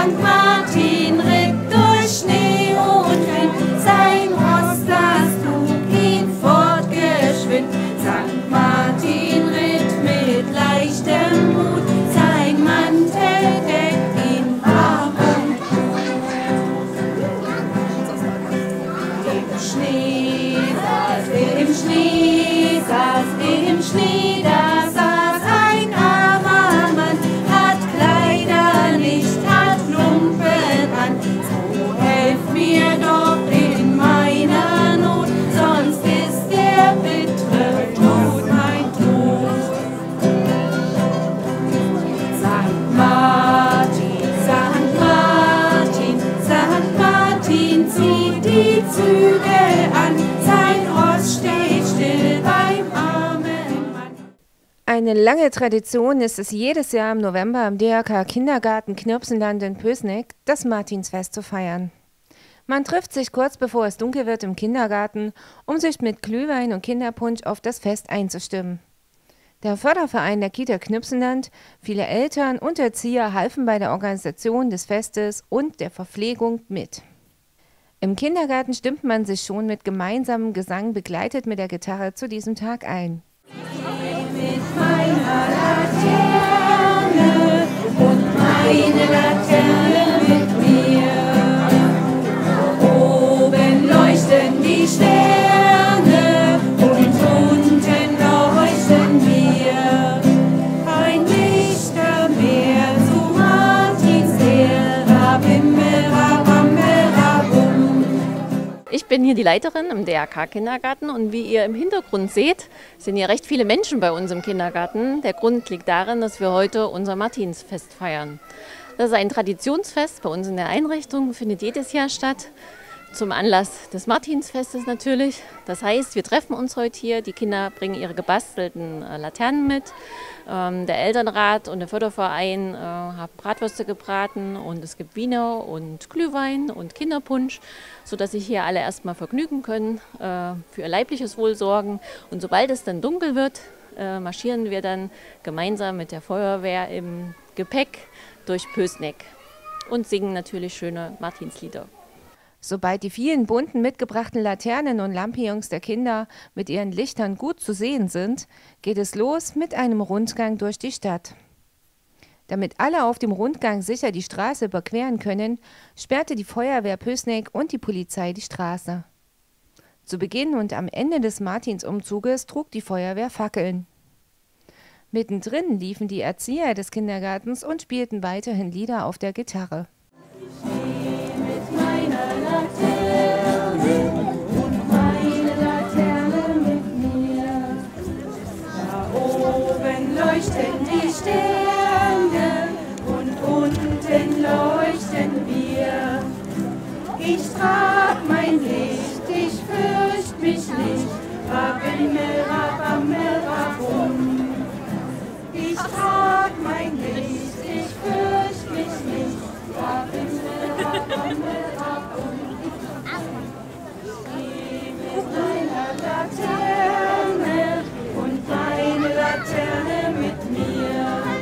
Sankt Martin ritt durch Schnee und Wind, sein Ross, das trug ihn fortgeschwind. Sankt Martin ritt mit leichtem Mut, sein Mantel deckt ihn warm und gut. Im Schnee, da saß ein armer Mann, hat Kleider nicht, hat Lumpen an. So helft mir doch in meiner Not, sonst ist der bittere Tod mein Tod. Sankt Martin, Sankt Martin, Sankt Martin zieht die Zügel an, sein Ross steht still beim armen Mann. Eine lange Tradition ist es jedes Jahr im November im DRK Kindergarten Knirpsenland in Pößneck, das Martinsfest zu feiern. Man trifft sich kurz bevor es dunkel wird im Kindergarten, um sich mit Glühwein und Kinderpunsch auf das Fest einzustimmen. Der Förderverein der Kita Knirpsenland, viele Eltern und Erzieher halfen bei der Organisation des Festes und der Verpflegung mit. Im Kindergarten stimmt man sich schon mit gemeinsamem Gesang begleitet mit der Gitarre zu diesem Tag ein. Mit meiner Laterne und meine Laterne mit mir. Oben leuchten die Sterne und unten leuchten wir. Ein Lichtermeer zu Martins Heer, Rabim-Rabam-Rabum. Ich bin hier die Leiterin im DRK-Kindergarten und wie ihr im Hintergrund seht, sind hier recht viele Menschen bei uns im Kindergarten. Der Grund liegt darin, dass wir heute unser Martinsfest feiern. Das ist ein Traditionsfest bei uns in der Einrichtung, findet jedes Jahr statt. Zum Anlass des Martinsfestes natürlich. Das heißt, wir treffen uns heute hier, die Kinder bringen ihre gebastelten Laternen mit. Der Elternrat und der Förderverein haben Bratwürste gebraten und es gibt Wiener und Glühwein und Kinderpunsch, sodass sich hier alle erstmal vergnügen können, für ihr leibliches Wohl sorgen. Und sobald es dann dunkel wird, marschieren wir dann gemeinsam mit der Feuerwehr im Gepäck durch Pößneck und singen natürlich schöne Martinslieder. Sobald die vielen bunten mitgebrachten Laternen und Lampions der Kinder mit ihren Lichtern gut zu sehen sind, geht es los mit einem Rundgang durch die Stadt. Damit alle auf dem Rundgang sicher die Straße überqueren können, sperrte die Feuerwehr Pößneck und die Polizei die Straße. Zu Beginn und am Ende des Martinsumzuges trug die Feuerwehr Fackeln. Mittendrin liefen die Erzieher des Kindergartens und spielten weiterhin Lieder auf der Gitarre. Leuchten die Sterne und unten leuchten wir. Ich trag mein Licht, ich fürcht mich nicht, Rabim-Rabam-Rabum. Ich trag mein Licht, ich fürcht mich nicht, Rabim-Rabam-Rabum. Ich geh mit meiner Laterne und meine Laterne mit mir.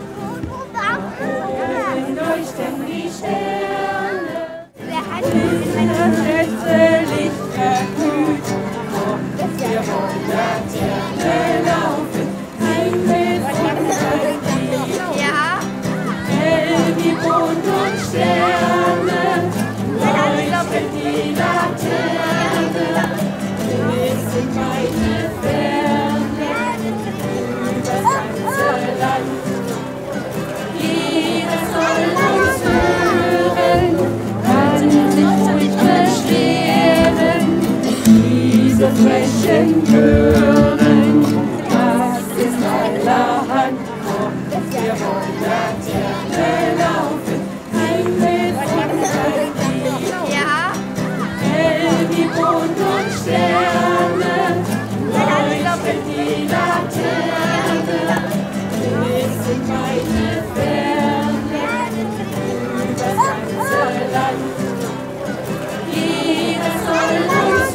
Oben leuchten die Sterne, das letzte Licht erglüht. Wir wollen Laterne laufen, ein mit unserem Lied. Hell wie Mond und Sterne, leuchtet die Laterne, bis in weite Ferne, über das ganze Land. Jeder soll uns hören, kann sich ruhig beschweren, diese frechen Chören, das ist allerhand. Wir wollen Laterne laufen, ein mit unserem Lied. Hell wie Mond und Sterne, leuchtet die Laterne, bis in weite Ferne, über das ganze Land. Jeder soll uns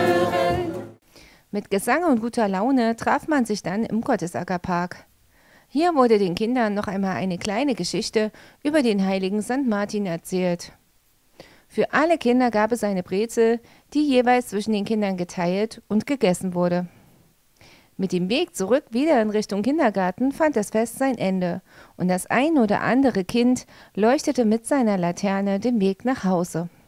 hören. Mit Gesang und guter Laune traf man sich dann im Gottesackerpark. Hier wurde den Kindern noch einmal eine kleine Geschichte über den heiligen St. Martin erzählt. Für alle Kinder gab es eine Brezel, die jeweils zwischen den Kindern geteilt und gegessen wurde. Mit dem Weg zurück wieder in Richtung Kindergarten fand das Fest sein Ende und das ein oder andere Kind leuchtete mit seiner Laterne den Weg nach Hause.